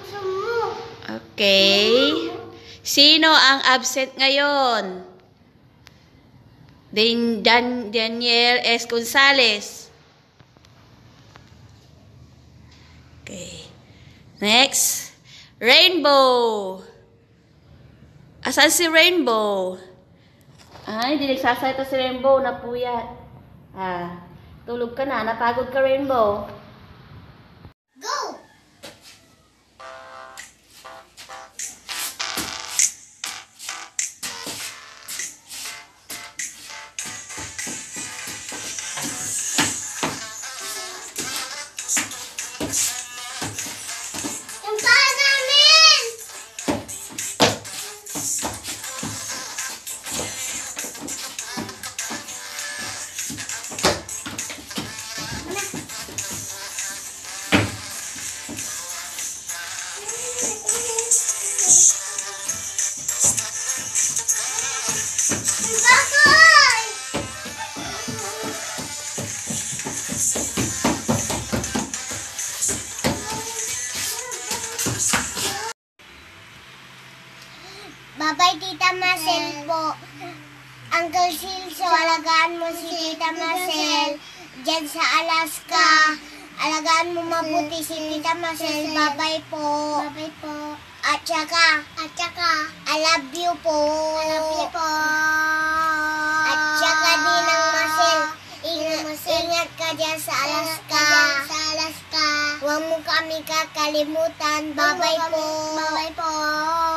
Okay. Sino ang absent ngayon? Daniel S. Gonzales. Okay. Next. Rainbow. Asan si Rainbow? Ay, hindi nagsasalita si Rainbow. Napuyat. Tulog ka na. Napagod ka, Rainbow. Go! Babay, Tita Marcel po. Uncle Silso, alagaan mo si Tita Marcel dyan sa Alaska. Alagaan mo mabuti si Tita Marcel. Babay po. Babay po. At saka, I love you po. I love you po. At saka din ang Marcel. Ingat ka dyan sa Alaska. Huwag mo kami kakalimutan. Babay po. Babay po.